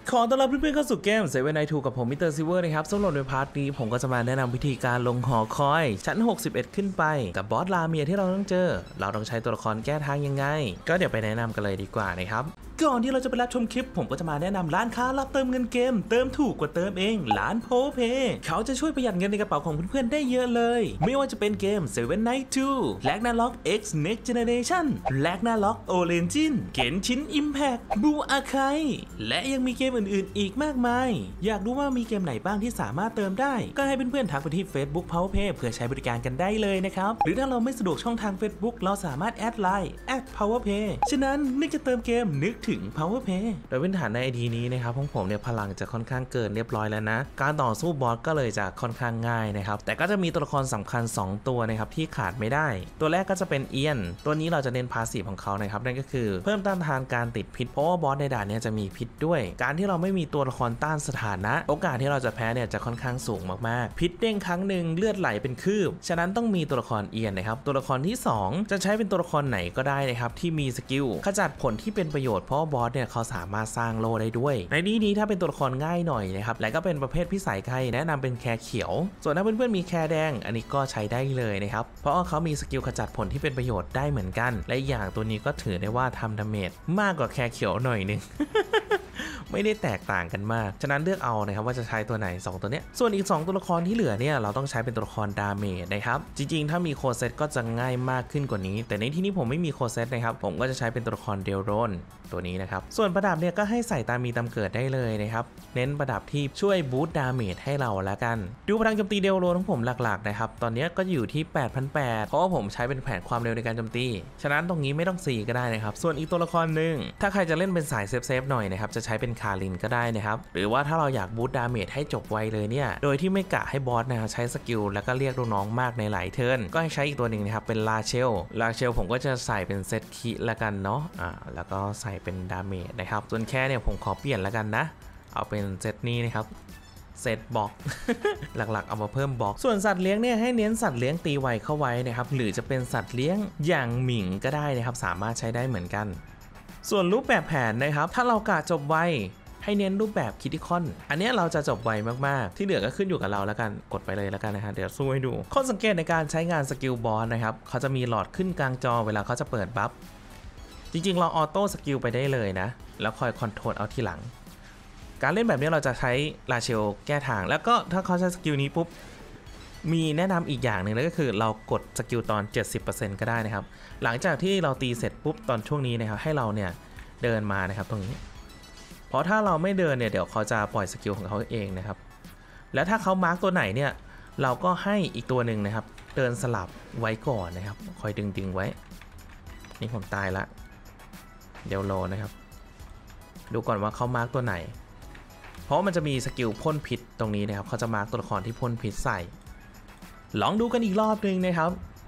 ขอต้อนรับเพื่อนๆเข้าสู่เกม Seven Nights 2กับผมมิสเตอร์ซิลเวอร์นะครับสำหรับในพาร์ทนี้ผมก็จะมาแนะนำวิธีการลงหอคอยชั้น61ขึ้นไปกับบอสลาเมียที่เราต้องเจอเราต้องใช้ตัวละครแก้ทางยังไงก็เดี๋ยวไปแนะนำกันเลยดีกว่านะครับก่อนที่เราจะไปรับชมคลิปผมก็จะมาแนะนำร้านค้ารับเติมเงินเกมเติมถูกกว่าเติมเองร้านโพเพเขาจะช่วยประหยัดเงินในกระเป๋าของเพื่อนๆได้เยอะเลยไม่ว่าจะเป็นเกม Seven Nights 2 Ragnarok X Next Generation Ragnarok Origins Genshin Impact Blue Archive และยังมีเกมอื่นๆอีกมากมายอยากรู้ว่ามีเกมไหนบ้างที่สามารถเติมได้ก็ให้เพื่อนๆทักไปที่ Facebook PowerPay เพื่อใช้บริการกันได้เลยนะครับหรือถ้าเราไม่สะดวกช่องทาง Facebook เราสามารถแอดไลน์ @PowerPay ฉะนั้นนึกจะเติมเกมนึกถึง PowerPay โดยพื้นฐานใน ID นี้นะครับของผมเนี่ยพลังจะค่อนข้างเกินเรียบร้อยแล้วนะการต่อสู้บอสก็เลยจะค่อนข้างง่ายนะครับแต่ก็จะมีตัวละครสำคัญ2ตัวนะครับที่ขาดไม่ได้ตัวแรกก็จะเป็นเอียนตัวนี้เราจะเน้นพาสซีฟของเขานะครับนั่นก็คือเพิ่มต้านทานการติดพิษเพราะว่าบอสในด่านนี้จะมีพิษด้วยการที่เราไม่มีตัวละครต้านสถานะโอกาสที่เราจะแพ้เนี่ยจะค่อนข้างสูงมากๆพิษเด้งครั้งหนึ่งเลือดไหลเป็นคืบฉะนั้นต้องมีตัวละครเอียนนะครับตัวละครที่2จะใช้เป็นตัวละครไหนก็ได้นะครับที่มีสกิลขจัดผลที่เป็นประโยชน์เพราะบอสเนี่ยเขาสามารถสร้างโล่ได้ด้วยในนี้ถ้าเป็นตัวละครง่ายหน่อยนะครับและก็เป็นประเภทพิสัยใครแนะนำเป็นแคร์เขียวส่วนถ้าเพื่อนๆมีแคร์แดงอันนี้ก็ใช้ได้เลยนะครับเพราะว่าเขามีสกิลขจัดผลที่เป็นประโยชน์ได้เหมือนกันและอย่างตัวนี้ก็ถือได้ว่าทำดาเมจมากกว่าแคร์เขียวหน่อยนึง ไม่ได้แตกต่างกันมากฉะนั้นเลือกเอานะครับว่าจะใช้ตัวไหน2ตัวเนี้ยส่วนอีก2ตัวละครที่เหลือเนี่ยเราต้องใช้เป็นตัวละครดาเมจนะครับจริงๆถ้ามีโคเซตก็จะง่ายมากขึ้นกว่านี้แต่ในที่นี้ผมไม่มีโคเซตนะครับผมก็จะใช้เป็นตัวละครเดลโรนตัวนี้นะครับส่วนประดับเนี่ยก็ให้ใส่ตามมีตามเกิดได้เลยนะครับเน้นประดับที่ช่วยบูสต์ดาเมจให้เราแล้วกันดูพลังโจมตีเดลโรนของผมหลักๆนะครับตอนนี้ก็อยู่ที่ 8,800 เพราะว่าผมใช้เป็นแผนความเร็วในการโจมตีฉะนั้นตรงนี้ไม่ต้อง4ก็ได้นะครับส่วนอีกตัวละครหนึ่งถ้าใครจะเล่นเป็นสายเซฟหน่อยนะครับจะใช้เป็นคารินก็ได้นะครับหรือว่าถ้าเราอยากบูสต์ดาเมจให้จบไวเลยเนี่ยโดยที่ไม่กะให้บอสนะครับใช้สกิลแล้วก็เรียกลูกน้องมากในหลายเทิร์นก็ให้ใช้อีกตัวหนึ่งนะครับเป็นลาเชลผมก็จะใส่เป็นเซตคิละกันเนาะแล้วก็ใส่เป็นดาเมจนะครับส่วนแค่เนี่ยผมขอเปลี่ยนแล้วกันนะเอาเป็นเซตนี้นะครับเซตบล็อก หลักๆเอามาเพิ่มบล็อกส่วนสัตว์เลี้ยงเนี่ยให้เน้นสัตว์เลี้ยงตีไวเข้าไว้นะครับหรือจะเป็นสัตว์เลี้ยงอย่างหมิงก็ได้นะครับสามารถใช้ได้เหมือนกันส่วนรูปแบบแผนนะครับถ้าเรากะจบไวให้เน้นรูปแบบคิดที่คอนอันนี้เราจะจบไวมากๆที่เหลือก็ขึ้นอยู่กับเราแล้วกันกดไปเลยแล้วกันนะฮะเดี๋ยวสู้ให้ดูข้อสังเกตในการใช้งานสกิลบอสนะครับเขาจะมีหลอดขึ้นกลางจอเวลาเขาจะเปิดบัฟจริงๆเราออโต้สกิลไปได้เลยนะแล้วคอยคอนโทรลเอาทีหลังการเล่นแบบนี้เราจะใช้ลาเชลแก้ทางแล้วก็ถ้าเขาใช้สกิลนี้ปุ๊บมีแนะนำอีกอย่างหนึ่งเลยก็คือเรากดสกิลตอน 70% ก็ได้นะครับหลังจากที่เราตีเสร็จปุ๊บตอนช่วงนี้นะครับให้เราเนี่ยเดินมานะครับตรงนี้เพราะถ้าเราไม่เดินเนี่ยเดี๋ยวเขาจะปล่อยสกิลของเขาเองนะครับแล้วถ้าเขามาร์กตัวไหนเนี่ยเราก็ให้อีกตัวหนึ่งนะครับเดินสลับไว้ก่อนนะครับคอยดึงไว้นี่ผมตายละเดี๋ยวโลนะครับดูก่อนว่าเขามาร์กตัวไหนเพราะมันจะมีสกิลพ่นพิษตรงนี้นะครับเขาจะมาร์กตัวละครที่พ่นพิษใส่ลองดูกันอีกรอบหนึ่งนะครับ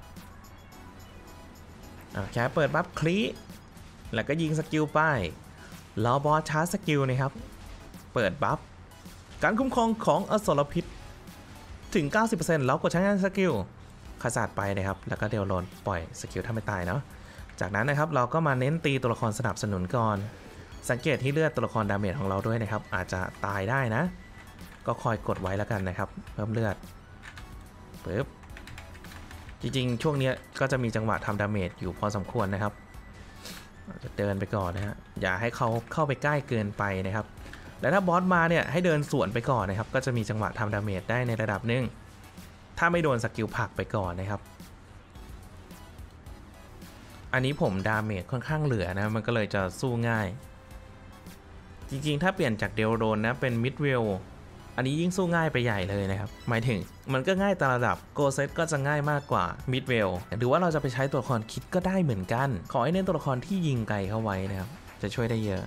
แค่เปิดบัฟคลีแล้วก็ยิงสกิลไปรอบอสชาร์จสกิลนะครับเปิดบัฟการคุ้มครองของอสรพิษถึง 90% แล้วกดใช้งานสกิลขจัดไปนะครับแล้วก็เดลโลนปล่อยสกิลถ้าไม่ตายเนาะจากนั้นนะครับเราก็มาเน้นตีตัวละครสนับสนุนก่อนสังเกตที่เลือดตัวละครดาเมจของเราด้วยนะครับอาจจะตายได้นะก็คอยกดไว้แล้วกันนะครับเพิ่มเลือดปึ๊บจริงๆช่วงนี้ก็จะมีจังหวะทำดาเมจอยู่พอสมควรนะครับจะเดินไปก่อนนะฮะอย่าให้เขาเข้าไปใกล้เกินไปนะครับและถ้าบอสมาเนี่ยให้เดินสวนไปก่อนนะครับก็จะมีจังหวะทำดาเมจได้ในระดับหนึ่งถ้าไม่โดนสกิลผลักไปก่อนนะครับอันนี้ผมดาเมจค่อนข้างเหลือนะมันก็เลยจะสู้ง่ายจริงๆถ้าเปลี่ยนจากเดลโรนนะเป็นมิดเวลอันนี้ยิ่งสู้ง่ายไปใหญ่เลยนะครับหมายถึงมันก็ง่ายตามระดับโกเซตก็จะง่ายมากกว่ามิดเวลหรือว่าเราจะไปใช้ตัวละครคิดก็ได้เหมือนกันขอให้เน้นตัวละครที่ยิงไกลเข้าไว้นะครับจะช่วยได้เยอะ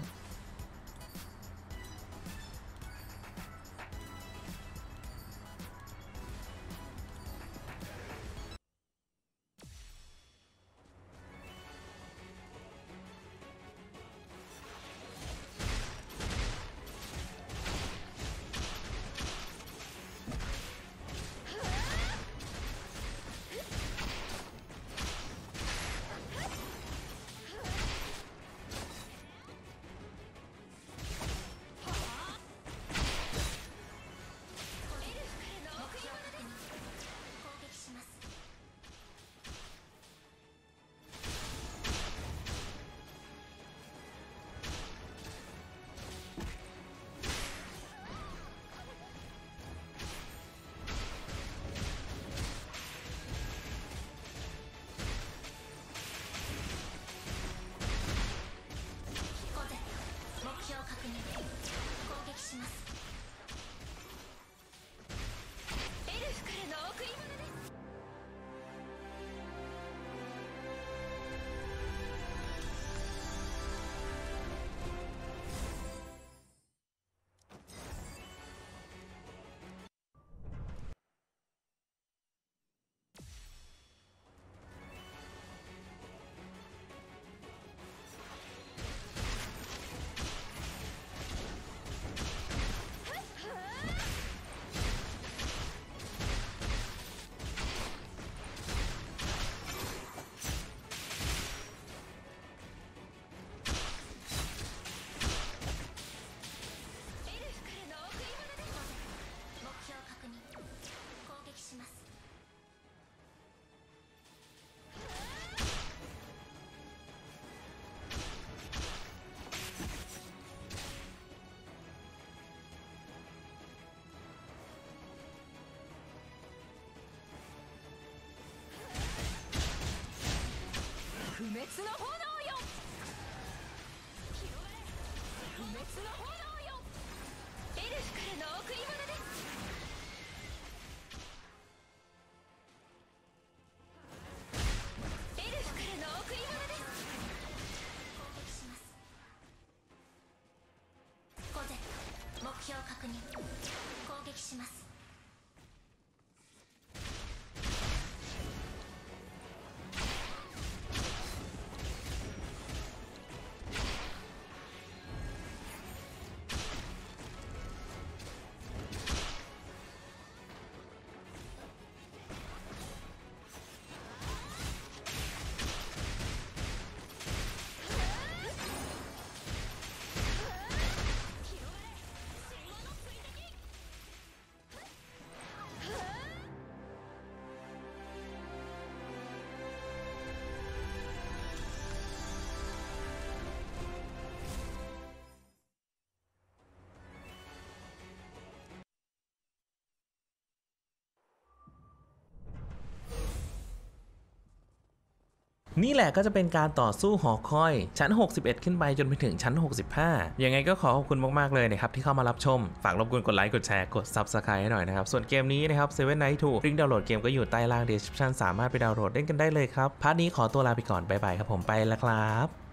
の炎よ広がれ不滅の炎よエルフからの贈り物ですエルフからの贈り物です攻撃しますコゼット目標確認攻撃しますนี่แหละก็จะเป็นการต่อสู้หอคอยชั้น 61 ขึ้นไปจนไปถึงชั้น 65 ยังไงก็ขอขอบคุณมากๆเลยนะครับที่เข้ามารับชมฝากรบกวนกดไลค์กดแชร์กด Subscribe ให้หน่อยนะครับส่วนเกมนี้นะครับ Seven Nights 2 ลิงก์ดาวน์โหลดเกมก็อยู่ใต้ล่าง description สามารถไปดาวน์โหลดเล่นกันได้เลยครับพาร์ทนี้ขอตัวลาไปก่อนบ๊ายบายครับผมไปแล้วครับ